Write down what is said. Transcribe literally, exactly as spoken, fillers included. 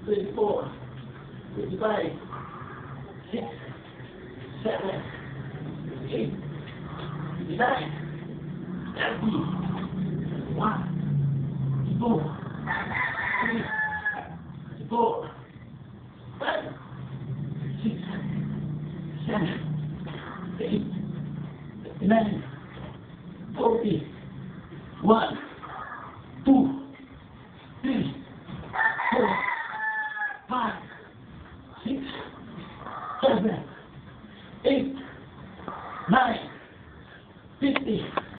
fifty-four, fifty-five, six, seven, eight, nine, thirty, one, two, three, four, five, six, seven, eight, nine, forty, one.